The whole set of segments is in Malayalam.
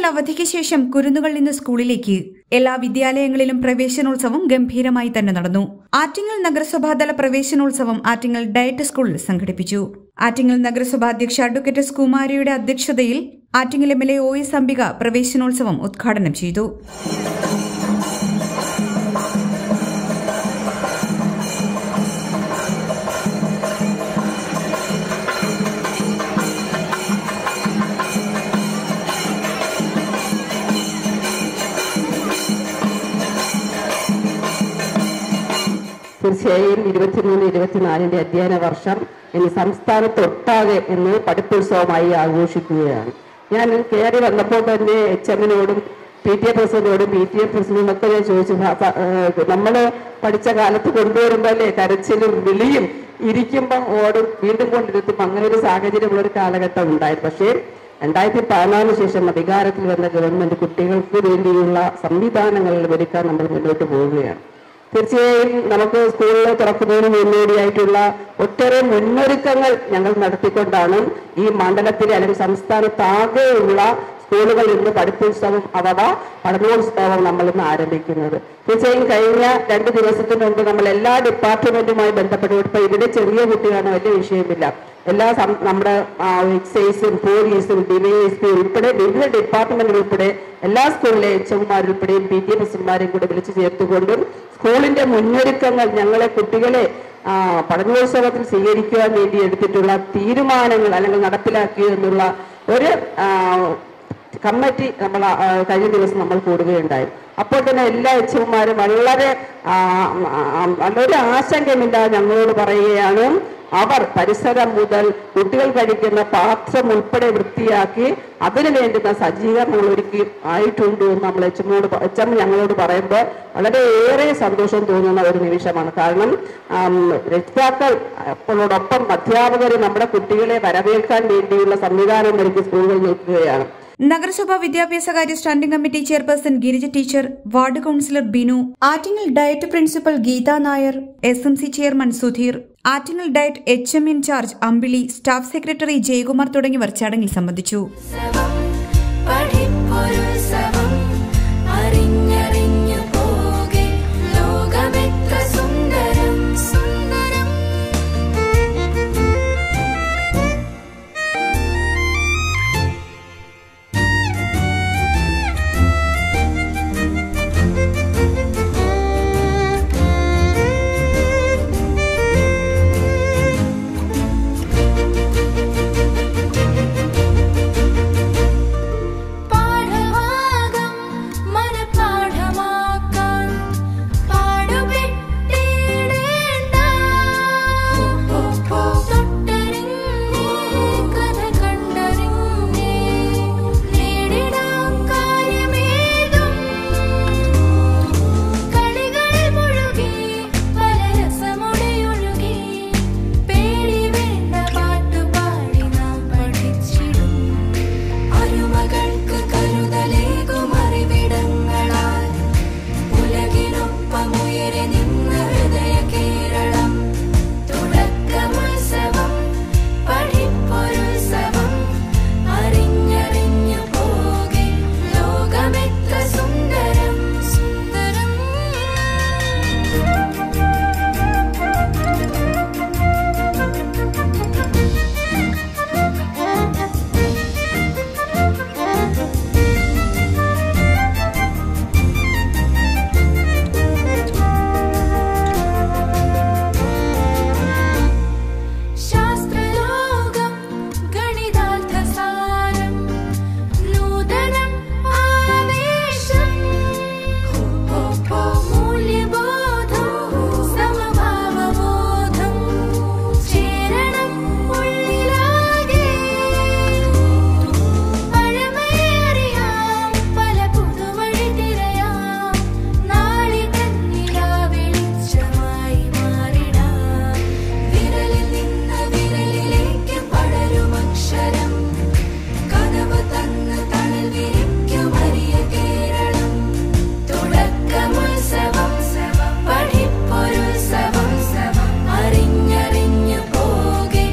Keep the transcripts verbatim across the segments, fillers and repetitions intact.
അവധിക്ക് ശേഷം കുരുന്നുകൾ ഇന്ന് സ്കൂളിലേക്ക്. എല്ലാ വിദ്യാലയങ്ങളിലും പ്രവേശനോത്സവം ഗംഭീരമായി തന്നെ നടന്നു. ആറ്റിങ്ങൽ നഗരസഭാതല പ്രവേശനോത്സവം ആറ്റിങ്ങൽ ഡയറ്റ് സ്കൂളിൽ സംഘടിപ്പിച്ചു. ആറ്റിങ്ങൽ നഗരസഭാ അധ്യക്ഷ അഡ്വക്കേറ്റ് എസ് കുമാരിയുടെ അധ്യക്ഷതയിൽ Attingal M L A O S Ambika പ്രവേശനോത്സവം ഉദ്ഘാടനം ചെയ്തു. തീർച്ചയായും ഇരുപത്തിമൂന്ന് ഇരുപത്തിനാലിന്റെ അധ്യയന വർഷം ഇനി സംസ്ഥാനത്തൊട്ടാകെ എന്ന് പഠിപ്പോത്സവമായി ആഘോഷിക്കുകയാണ്. ഞാൻ കയറി വന്നപ്പോൾ തന്നെ എച്ച് എമ്മിനോടും പി ടി എ പ്രസിഡന്റിനോടും പി ടി എ പ്രസിഡന്റും ഒക്കെ ഞാൻ ചോദിച്ചു, നമ്മൾ പഠിച്ച കാലത്ത് കൊണ്ടുവരുമ്പോൾ അല്ലേ കരച്ചിലും വിളിയും ഇരിക്കുമ്പം ഓടും വീണ്ടും കൊണ്ടിരുത്തും അങ്ങനെ ഒരു സാഹചര്യമുള്ളൊരു കാലഘട്ടം ഉണ്ടായിരുന്നു. പക്ഷേ രണ്ടായിരത്തി പതിനാലിന് ശേഷം അധികാരത്തിൽ വന്ന ഗവൺമെന്റ് കുട്ടികൾക്ക് വേണ്ടിയുള്ള സംവിധാനങ്ങൾ ഒരുക്കാൻ നമ്മൾ മുന്നോട്ട് പോവുകയാണ്. തീർച്ചയായും നമുക്ക് സ്കൂളിൽ തുറക്കുന്നതിന് മുന്നോടിയായിട്ടുള്ള ഒട്ടേറെ മുന്നൊരുക്കങ്ങൾ ഞങ്ങൾ നടത്തിക്കൊണ്ടാണ് ഈ മണ്ഡലത്തിലെ അല്ലെങ്കിൽ സംസ്ഥാനത്താകെയുള്ള സ്കൂളുകളിൽ ഇന്ന് പഠിപ്പോത്സവം അഥവാ പഠനോത്സവം നമ്മൾ ഇന്ന് ആരംഭിക്കുന്നത്. തീർച്ചയായും കഴിഞ്ഞ രണ്ട് ദിവസത്തിന് മുമ്പ് നമ്മൾ എല്ലാ ഡിപ്പാർട്ട്മെന്റുമായി ബന്ധപ്പെട്ടു. ഇപ്പൊ ഇവിടെ ചെറിയ കുട്ടികളാണ്, വലിയ വിഷയമില്ല. എല്ലാ നമ്മുടെ എക്സൈസും പോലീസും ഡിവൈഎസ്പി ഉൾപ്പെടെ വിവിധ ഡിപ്പാർട്ട്മെന്റ് ഉൾപ്പെടെ എല്ലാ സ്കൂളിലെ എച്ച് എംമാരുൾപ്പെടെയും പി ടി എ പ്രസിഡന്റുമാരെയും കൂടെ വിളിച്ചു ചേർത്തുകൊണ്ടും സ്കൂളിന്റെ മുന്നൊരുക്കങ്ങൾ ഞങ്ങളെ കുട്ടികളെ പഠനോത്സവത്തിൽ സ്വീകരിക്കുവാൻ വേണ്ടി എടുത്തിട്ടുള്ള തീരുമാനങ്ങൾ അല്ലെങ്കിൽ നടപ്പിലാക്കിയെന്നുള്ള ഒരു കമ്മിറ്റി നമ്മൾ കഴിഞ്ഞ ദിവസം നമ്മൾ കൂടുകയുണ്ടായി. അപ്പോൾ തന്നെ എല്ലാ എച്ച് എംമാരും വളരെ നല്ലൊരു ആശങ്കമില്ലാതെ ഞങ്ങളോട് പറയുകയാണ്, അവർ പരിസരം മുതൽ കുട്ടികൾ കഴിക്കുന്ന പാത്രം ഉൾപ്പെടെ വൃത്തിയാക്കി അതിനു വേണ്ടുന്ന സജ്ജീകരണങ്ങൾ ഒരുക്കി ആയിട്ടുണ്ട് എന്ന് നമ്മൾ എച്ച് എമ്മോട് എച്ച് എം ഞങ്ങളോട് പറയുമ്പോൾ വളരെ ഏറെ സന്തോഷം തോന്നുന്ന ഒരു നിമിഷമാണ്. കാരണം രക്ഷിതാക്കൾ അപ്പോഴോടൊപ്പം അധ്യാപകർ നമ്മുടെ കുട്ടികളെ വരവേൽക്കാൻ വേണ്ടിയുള്ള സംവിധാനം ഒരുക്കി സ്കൂളുകൾ നിൽക്കുകയാണ്. നഗരസഭാ വിദ്യാഭ്യാസകാര്യ standing committee chairperson Girija teacher, ward councillor Binu, Attingal diet principal Geetha Nair, S M C chairman Sudheer, Attingal diet H M incharge Ambili, staff secretary Jayakumar തുടങ്ങിയവർ ചടങ്ങിൽ സംബന്ധിച്ചു.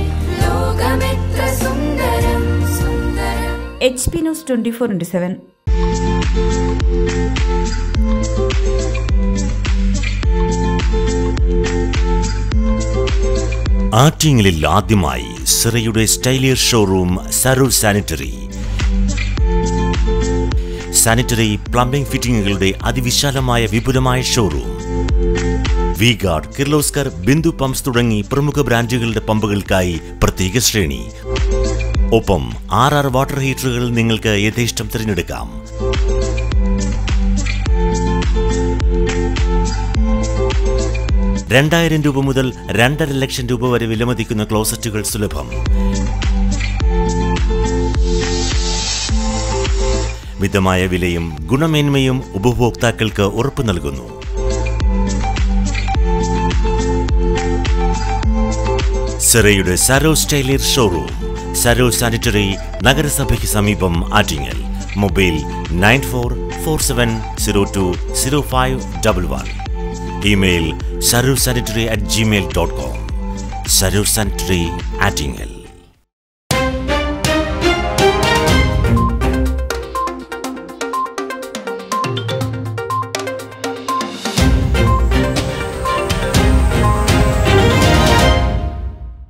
H P news twenty four into seven. ആറ്റിങ്ങലിൽ ആദ്യമായി സിറയുടെ സ്റ്റൈലിയർ showroom Saroor sanitary. Sanitary plumbing ഫിറ്റിംഗുകളുടെ അതിവിശാലമായ വിപുലമായ showroom. V guard, Kirloskar, Bindu pumps തുടങ്ങി പ്രമുഖ ബ്രാൻഡുകളുടെ പമ്പുകൾക്കായി പ്രത്യേക ശ്രേണി. ഒപ്പം ആർ ആർ വാട്ടർ ഹീറ്ററുകൾ നിങ്ങൾക്ക് യഥേഷ്ടം തിരഞ്ഞെടുക്കാം. രണ്ടായിരം രൂപ മുതൽ രണ്ടര ലക്ഷം രൂപ വരെ വിലമതിക്കുന്ന ക്ലോസറ്റുകൾ സുലഭം. മിതമായ വിലയും ഗുണമേന്മയും ഉപഭോക്താക്കൾക്ക് ഉറപ്പു നൽകുന്നു. സിറയുടെ സരൂർ സ്റ്റൈലിയർ ഷോറൂം, സരൂർ സാനിറ്ററി, നഗരസഭയ്ക്ക് സമീപം, Attingal. Mobile nine four four seven zero two zero five double one. Email Saroor sanitary at Gmail dot com. Saroor sanitary, Attingal.